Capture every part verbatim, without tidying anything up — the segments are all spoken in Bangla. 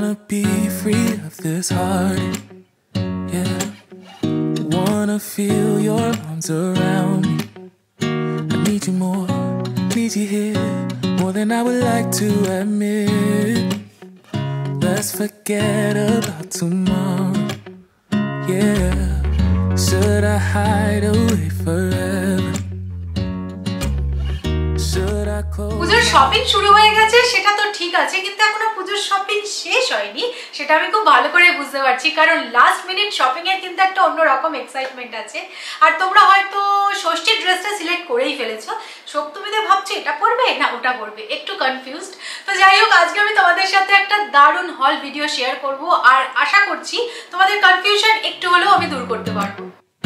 Wanna be free of this heart, yeah. Wanna feel your arms around me. I need you more, need you here, more than I would like to admit. Let's forget about tomorrow, yeah. Should I hide away forever? Should I close? পুজোর শপিং শুরু হয়ে গেছে সেটা তো ঠিক আছে, কিন্তু এখনো পুজোর শপিং শেষ হয়নি সেটা আমি খুব ভালো করে বুঝতে পারছি, কারণ লাস্ট মিনিট শপিং এর কিন্তু একটা অন্যরকম এক্সাইটমেন্ট আছে। আর তোমরা হয়তো ষষ্ঠীর ড্রেসটা সিলেক্ট করেই ফেলেছো, সপ্তমীতে ভাবছো এটা পরবে না ওটা পরবে, একটু কনফিউজড। তো যাই হোক, আজকে আমি তোমাদের সাথে একটা দারুণ হল ভিডিও শেয়ার করব, আর আশা করছি তোমাদের কনফিউশন একটু হলেও আমি দূর করতে পারবো।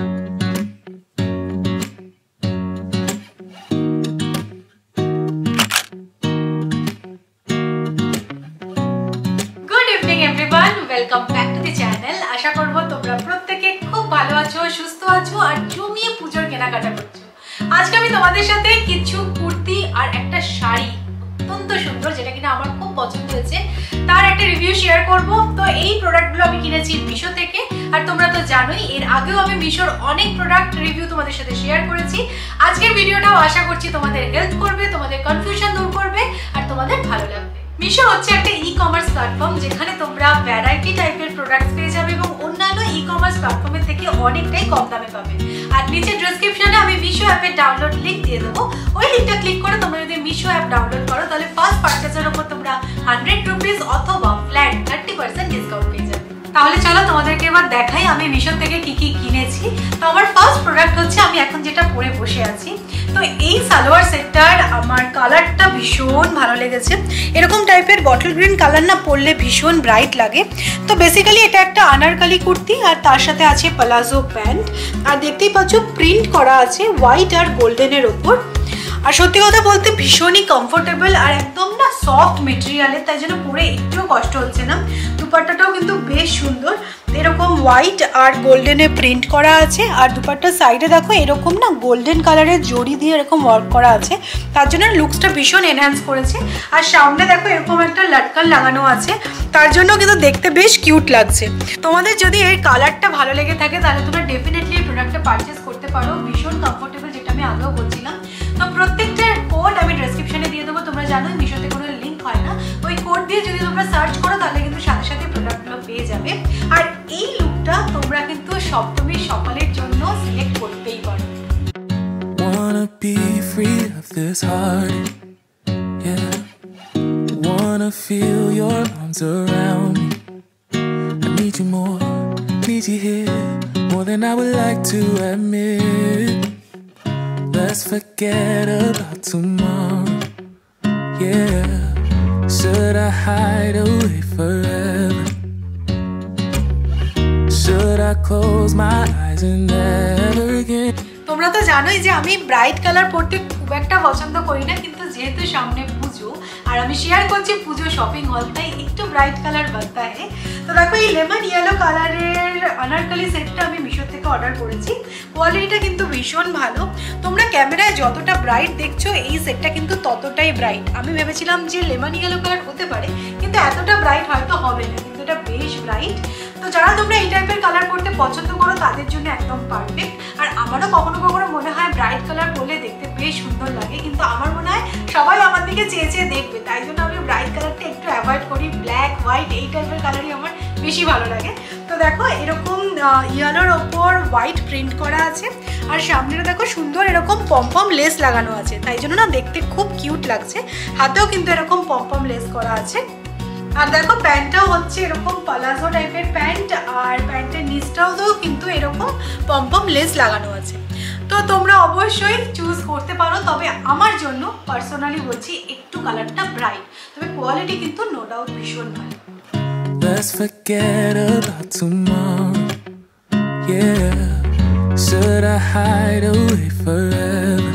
Welcome back to the channel. আশা করবো তোমরা প্রত্যেকে খুব ভালো আছো, সুস্থ আছো আর জমিয়ে পুজোর কেনাকাটা করছো। আজকে আমি তোমাদের সাথে কিছু কুর্তি আর একটা শাড়ি অত্যন্ত সুন্দর, যেটা কিনা আমার খুব পছন্দ হয়েছে, তার একটা রিভিউ শেয়ার করব। তো এই প্রোডাক্টগুলো আমি কিনেছি মিশো থেকে, আর তোমরা তো জানোই এর আগেও আমি মিশোর অনেক প্রোডাক্ট রিভিউ তোমাদের সাথে শেয়ার করেছি। আজকের ভিডিওটাও আশা করছি তোমাদের হেল্প করবে, তোমাদের কনফিউশন দূর করবে আর তোমাদের ভালো লাগবে। মিশো হচ্ছে একটা ই কমার্স প্ল্যাটফর্ম, যেখানে তোমরা ভ্যারাইটি টাইপের প্রোডাক্টস পেয়ে যাবে এবং অন্যান্য ই কমার্স প্ল্যাটফর্মের থেকে অনেকটাই কম দামে পাবে। আর নিচে ডেসক্রিপশনে আমি মিশো অ্যাপের ডাউনলোড লিংক দিয়ে দেবো, ওই লিংকটা ক্লিক করে তোমরা যদি মিশো অ্যাপ ডাউনলোড করো তাহলে ফার্স্ট পারচেজের উপর তোমরা হান্ড্রেড রুপিস অথবা ফ্ল্যাট থার্টি পার্সেন্ট ডিসকাউন্ট পেয়ে যাবে। তাহলে চলো তোমাদেরকে এবার দেখাই আমি মিশো থেকে কি কি কিনেছি। তো আমার ফার্স্ট প্রোডাক্ট হচ্ছে আমি এখন যেটা পরে বসে আছি। তো এই সালোয়ার সেটটার আমার কালারটা ভীষণ ভালো লেগেছে। এরকম টাইপের বটল গ্রিন কালার না পরলে ভীষণ ব্রাইট লাগে। তো বেসিক্যালি এটা একটা আনারকালি কুর্তি, আর তার সাথে আছে প্লাজো প্যান্ট, আর দেখতেই পাচ্ছ প্রিন্ট করা আছে হোয়াইট আর গোল্ডেনের ওপর। আর সত্যি কথা বলতে ভীষণই কমফোর্টেবল আর একদম না সফট মেটেরিয়ালের, তাই জন্য পরে একটুও কষ্ট হচ্ছে না। দুপাট্টাটাও কিন্তু বেশ সুন্দর, এরকম হোয়াইট আর গোল্ডেনে প্রিন্ট করা আছে। আর দুপাট্টার সাইডে দেখো এরকম না গোল্ডেন কালারের জড়ি দিয়ে এরকম ওয়ার্ক করা আছে, তার জন্য লুকসটা ভীষণ এনহ্যান্স করেছে। আর সামনে দেখো এরকম একটা লটকন লাগানো আছে, তার জন্য কিন্তু দেখতে বেশ কিউট লাগছে। তোমাদের যদি এর কালারটা ভালো লেগে থাকে তাহলে তোমরা ডেফিনেটলি এই প্রোডাক্টটা পারচেস করতে পারো, ভীষণ কমফোর্টেবল, যেটা আমি আগেও বলছিলাম। তো প্রত্যেকটার কোড আমি ডেসক্রিপশনে দিয়ে দেবো, তোমরা জানোই মিশোতে কোনো লিঙ্ক হয় না, ওই কোড দিয়ে যদি তোমরা সার্চ করো তাহলে কিন্তু সাথে সাথে প্রোডাক্টগুলো পেয়ে যাবে। আর এই লুকটা তোমরা কিন্তু সপ্তমীর সকালের জন্য সিলেক্ট করতেই পারো। Wanna be free of this heart, yeah. Wanna feel your arms around me. I need you more, need you here, more than I would like to admit. Let's forget about tomorrow, yeah. Should I hide away forever? Should I close my eyes and never again? তোমরা তো জানোই যে আমি ব্রাইট কালার পরতে খুব একটা পছন্দ করি না, কিন্তু যেহেতু সামনে পুজো আর আমি শেয়ার করছি পুজো শপিং হল, তাই একটু ব্রাইট কালার বানতা হ্যায়। তো দেখো এই লেমন ইয়েলো কালারের আনারকালি সেটটা আমি মিশো থেকে অর্ডার করেছি। কোয়ালিটিটা কিন্তু ভীষণ ভালো। তোমরা ক্যামেরায় যতটা ব্রাইট দেখছো এই সেটটা কিন্তু ততটাই ব্রাইট। আমি ভেবেছিলাম যে লেমন ইয়েলো কালার হতে পারে, কিন্তু এতটা ব্রাইট হয়তো হবে না, কিন্তু এটা বেশ ব্রাইট। তো যারা তোমরা এই টাইপের কালার পরতে পছন্দ করো তাদের জন্য একদম পারফেক্ট। আর আমারও কখনো কখনো মনে হয় ব্রাইট কালার পরলে দেখতে বেশ সুন্দর লাগে, কিন্তু আমার মনে হয় সবাই আমার দিকে চেয়ে চেয়ে দেখবে, তাই জন্য আমি ব্রাইট কালারটা একটু অ্যাভয়েড করি। ব্ল্যাক হোয়াইট এই টাইপের কালারই আমার বেশি ভালো লাগে। তো দেখো এরকম ইয়েলোর ওপর হোয়াইট প্রিন্ট করা আছে, আর সামনেটা দেখো সুন্দর এরকম পমপম লেস লাগানো আছে, তাই জন্য না দেখতে খুব কিউট লাগছে। হাতেও কিন্তু এরকম পমপম লেস করা আছে। আর দেখো প্যান্টটাও হচ্ছে এরকম প্লাজো টাইপের প্যান্ট, আর প্যান্টের নিচটাও তো কিন্তু এরকম পমপম লেস লাগানো আছে। তো তোমরা অবশ্যই চুজ করতে পারো, তবে আমার জন্য পার্সোনালি বলছি একটু কালারটা ব্রাইট, তবে কোয়ালিটি কিন্তু নো ডাউট ভীষণ ভালো। Let's forget about tomorrow, yeah. Should I hide away forever?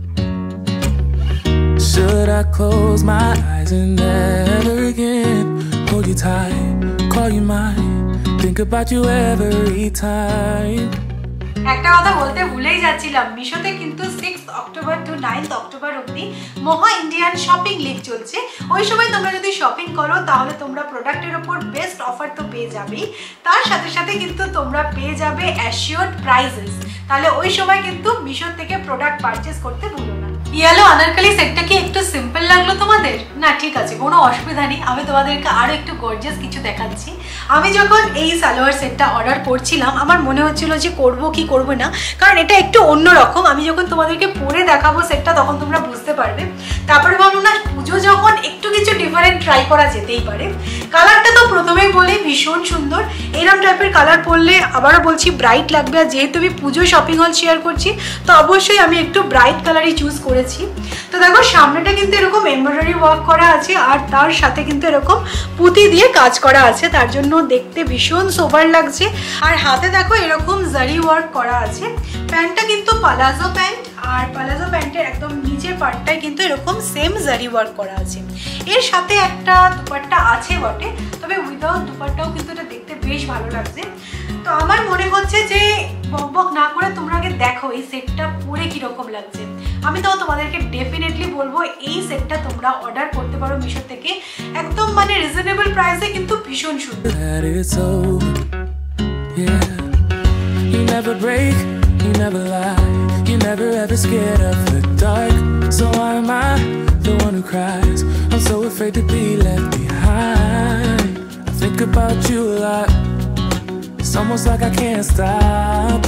Should I close my eyes and never again hold you tight, call you mine, think about you every time? একটা কথা বলতে ভুলেই যাচ্ছিলাম, মিশোতে কিন্তু six October to ninth October অবধি মহা ইন্ডিয়ান শপিং লিগ চলছে। ওই সময় তোমরা যদি শপিং করো তাহলে তোমরা প্রোডাক্টের ওপর বেস্ট অফার তো পেয়ে যাবেই, তার সাথে সাথে কিন্তু তোমরা পেয়ে যাবে অ্যাসিওর্ড প্রাইজেস। তাহলে ওই সময় কিন্তু মিশো থেকে প্রোডাক্ট পারচেস করতে ভুলো না। ইয়েলো আনারকলি সেটটা কি একটু সিম্পল লাগলো তোমাদের? না ঠিক আছে, কোনো অসুবিধা নেই, আমি তোমাদেরকে আরো একটু গর্জিয়াস কিছু দেখাচ্ছি। আমি যখন এই সালোয়ার সেটটা অর্ডার করছিলাম আমার মনে হচ্ছিল যে করব কি করব না, কারণ এটা একটু অন্যরকম। আমি যখন তোমাদেরকে পরে দেখাবো সেটটা তখন তোমরা বুঝতে পারবে। তারপরে ভাবলাম না, পুজো যখন একটু কিছু ডিফারেন্ট ট্রাই করা যেতেই পারে। কালারটা তো প্রথমেই বলে ভীষণ সুন্দর, এরকম টাইপের কালার পরলে আবারও বলছি ব্রাইট লাগবে। আর যেহেতু আমি পুজো শপিং হল শেয়ার করছি তো অবশ্যই আমি একটু ব্রাইট কালারই চুজ করেছি। তো দেখো সামনেটা কিন্তু এরকম এমব্রয়ডারি ওয়ার্ক করা আছে আর তার সাথে কিন্তু এরকম পুঁতি দিয়ে কাজ করা আছে, তার জন্য দেখতে ভীষণ সোবার লাগছে। আর হাতে দেখো এরকম জারি ওয়ার্ক করা আছে। প্যান্টটা কিন্তু পালাজো প্যান্ট, আর পালাজো প্যান্টের একদম নিচের পার্টটায় কিন্তু এরকম সেম জারি ওয়ার্ক করা আছে। এর সাথে একটা দুপাট্টা আছে বটে, তবে উইদাউট দুপাট্টাও কিন্তু এটা দেখতে বেশ ভালো লাগছে। তো আমার মনে হচ্ছে যে বক বক না করে তোমরা আগে দেখো এই সেটটা পরে কিরকম লাগছে। আমি তো তোমাদেরকে ডেফিনেটলি বলবো এই সেটটা তোমরা অর্ডার করতে পারো মিশো থেকে, একদম মানে রিজনেবল প্রাইসে কিন্তু ভীষণ সুন্দর। You never break, you never lie, you never ever scared of the dark. So why am I the one who cries? I'm so afraid to be left behind. I think about you a lot. It's almost like I can't stop,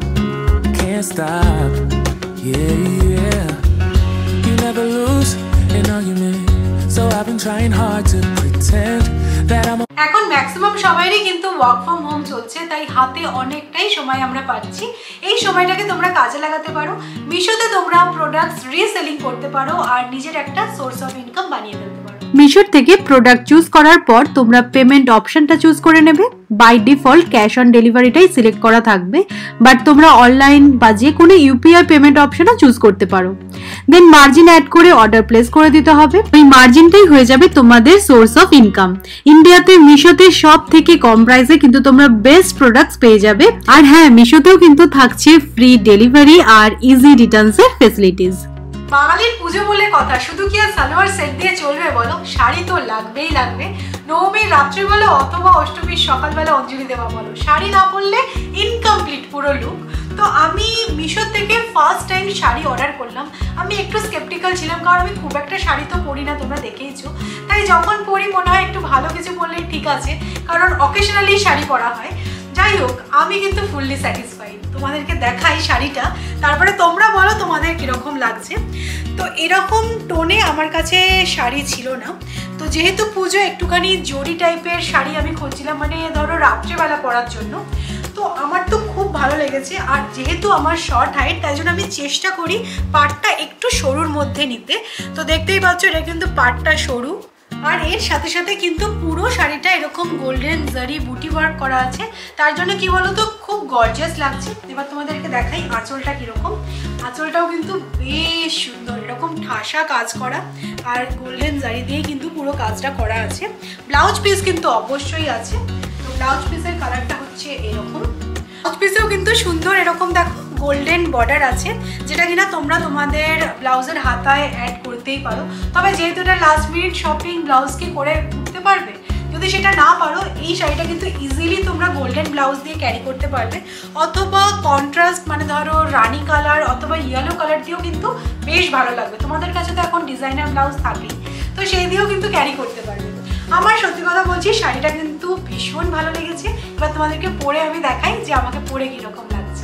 can't stop. Yeah, yeah. You never lose an argument, so I've been trying hard to pretend that I'm. এখন ম্যাক্সিমাম সবাইরই কিন্তু ওয়ার্ক ফ্রম হোম চলছে, তাই হাতে অনেকটাই সময় আমরা পাচ্ছি। এই সময়টাকে তোমরা কাজে লাগাতে পারো। মিশোতে তোমরা প্রোডাক্টস রিসেলিং করতে পারো আর নিজের একটা সোর্স অফ ইনকাম বানিয়ে ফেলতে পারো। মিশোর থেকে প্রোডাক্ট চুজ করার পর তোমরা পেমেন্ট অপশনটা চুজ করে নেবে। বাই ডিফল্ট ক্যাশ অন ডেলিভারিটাই সিলেক্ট করা থাকবে, বাট তোমরা অনলাইন বা যে কোনো ইউপিআই পেমেন্ট অপশনও চুজ করতে পারো। দেন মার্জিন অ্যাড করে অর্ডার প্লেস করে দিতে হবে। ওই মার্জিনটাই হয়ে যাবে তোমাদের সোর্স অফ ইনকাম। ইন্ডিয়াতে মিশোতে সব থেকে কম প্রাইসে কিন্তু তোমরা বেস্ট প্রোডাক্টস পেয়ে যাবে। আর হ্যাঁ, মিশোতেও কিন্তু থাকছে ফ্রি ডেলিভারি আর ইজি রিটার্নসের ফেসিলিটিস। বাঙালির পুজো বলে কথা, শুধু কি আর সালোয়ার সেট দিয়ে চলবে বলো? শাড়ি তো লাগবেই লাগবে। নবমীর রাত্রিবেলা অথবা অষ্টমীর সকালবেলা অঞ্জলি দেওয়া বলো, শাড়ি না পরলে ইনকমপ্লিট পুরো লুক। তো আমি মিশো থেকে ফার্স্ট টাইম শাড়ি অর্ডার করলাম। আমি একটু স্কেপটিক্যাল ছিলাম, কারণ আমি খুব একটা শাড়ি তো পরি না, তোমরা দেখেইছো। তাই যখন পরি মনে হয় একটু ভালো কিছু পরলেই ঠিক আছে, কারণ অকেশনালি শাড়ি পরা হয়। যাই হোক, আমি কিন্তু ফুললি স্যাটিসফাইড। তোমাদেরকে দেখাই শাড়িটা, তারপরে তোমরা বলো তোমাদের কিরকম লাগছে। তো এরকম টোনে আমার কাছে শাড়ি ছিল না, তো যেহেতু পুজো একটুখানি জরি টাইপের শাড়ি আমি খুঁজছিলাম, মানে ধরো রাত্রেবেলা পরার জন্য। তো আমার তো খুব ভালো লেগেছে, আর যেহেতু আমার শর্ট হাইট তাই জন্য আমি চেষ্টা করি পাটটা একটু সরুর মধ্যে নিতে। তো দেখতেই পাচ্ছ এটা কিন্তু পাটটা সরু, আর এর সাথে সাথে কিন্তু পুরো শাড়িটা এরকম গোল্ডেন জারি বুটি ওয়ার্ক করা আছে, তার জন্য কি বলতো খুব গর্জিয়াস লাগছে। এবার তোমাদেরকে দেখাই আঁচলটা কিরকম। আঁচলটাও কিন্তু বেশ সুন্দর, এরকম ঠাসা কাজ করা আর গোল্ডেন জারি দিয়ে কিন্তু পুরো কাজটা করা আছে। ব্লাউজ পিস কিন্তু অবশ্যই আছে। তো ব্লাউজ পিসের কালারটা হচ্ছে এরকম। ব্লাউজ পিসেও কিন্তু সুন্দর এরকম দেখো গোল্ডেন বর্ডার আছে, যেটা কিনা তোমরা তোমাদের ব্লাউজের হাতায় অ্যাড করতেই পারো। তবে যেহেতু এটা লাস্ট মিনিট শপিং, ব্লাউজ কি করে উঠতে পারবে? যদি সেটা না পারো, এই শাড়িটা কিন্তু ইজিলি তোমরা গোল্ডেন ব্লাউজ দিয়ে ক্যারি করতে পারবে, অথবা কন্ট্রাস্ট মানে ধরো রানি কালার অথবা ইয়েলো কালার দিয়েও কিন্তু বেশ ভালো লাগবে। তোমাদের কাছে তো এখন ডিজাইনার ব্লাউজ থাকেই, তো সেই দিয়েও কিন্তু ক্যারি করতে পারবে। আমার সত্যি কথা বলছি শাড়িটা কিন্তু ভীষণ ভালো লেগেছে। এবার তোমাদেরকে পরে আমি দেখাই যে আমাকে পরে কিরকম লাগছে।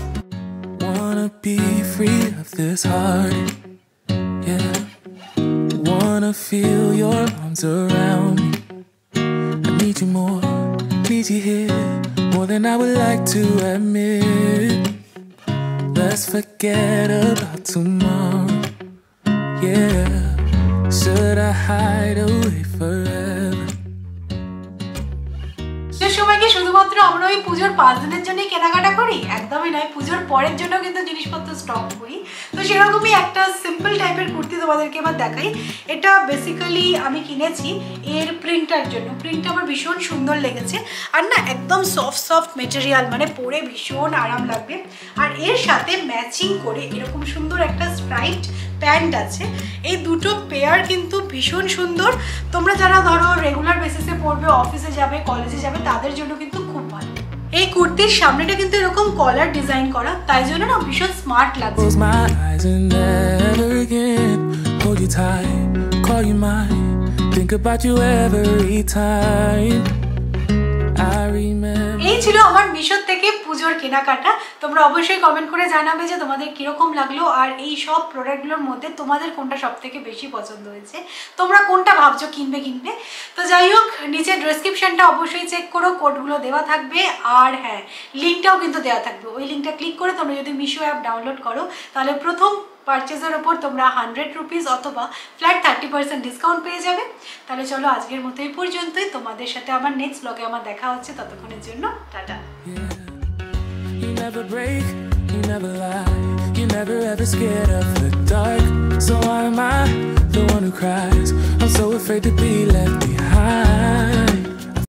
Wanna be free of this heart, yeah. Wanna feel your arms around me. I need you more, need you here, more than I would like to admit. Let's forget about tomorrow, yeah. Should I hide away forever? সময় কি শুধুমাত্র আমরা ওই পুজোর পাঁচ দিনের জন্যই কেনাকাটা করি? একদমই নয়, পুজোর পরের জন্য কিন্তু জিনিসপত্র স্টক করি। তো সেরকমই একটা সিম্পল টাইপের কুর্তি তোমাদেরকে এবার দেখাই। এটা বেসিক্যালি আমি কিনেছি এর প্রিন্টটার জন্য। প্রিন্টটা আমার ভীষণ সুন্দর লেগেছে, আর না একদম সফট সফট মেটেরিয়াল, মানে পরে ভীষণ আরাম লাগবে। আর এর সাথে ম্যাচিং করে এরকম সুন্দর একটা স্ট্রাইপড প্যান্ট আছে। এই দুটো পেয়ার কিন্তু ভীষণ সুন্দর। তোমরা যারা ধরো রেগুলার বেসিসে পরবে, অফিসে যাবে, কলেজে যাবে, তাদের জন্য কিন্তু খুব ভালো। এই কুর্তির সামনেটা কিন্তু এরকম কলার ডিজাইন করা, তাই জন্য না ভীষণ স্মার্ট লাগছে। এই ছিল আমার মিশো থেকে পুজোর কেনাকাটা। তোমরা অবশ্যই কমেন্ট করে জানাবে যে তোমাদের কিরকম লাগলো, আর এই সব প্রোডাক্টগুলোর মধ্যে তোমাদের কোনটা সব থেকে বেশি পছন্দ হয়েছে, তোমরা কোনটা ভাবছো কিনবে কিনবে। তো যাই হোক, নিচে ডেসক্রিপশনটা অবশ্যই চেক করো, কোডগুলো দেওয়া থাকবে, আর হ্যাঁ লিঙ্কটাও কিন্তু দেওয়া থাকবে। ওই লিঙ্কটা ক্লিক করে তোমরা যদি মিশো অ্যাপ ডাউনলোড করো, তাহলে প্রথম পারচেজের ওপর তোমরা হান্ড্রেড রুপিস অথবা ফ্ল্যাট থার্টি পার্সেন্ট ডিসকাউন্ট পেয়ে যাবে। তাহলে চলো আজকের মতো এই পর্যন্তই। তোমাদের সাথে আমার নেক্সট ব্লগে আমার দেখা হচ্ছে, ততক্ষণের জন্য tata. You never break, you never lie, you never ever scared of the dark. So why am I the one who cries? I'm so afraid to be left behind.